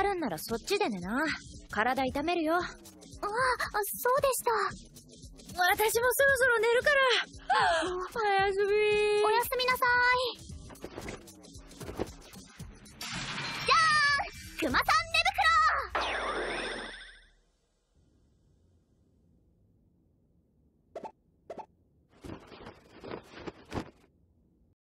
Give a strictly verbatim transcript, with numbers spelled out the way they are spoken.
るんならそっちで寝な。体痛めるよ。ああ、そうでした。私もそろそろ寝るから。おやすみ。おやすみなさい。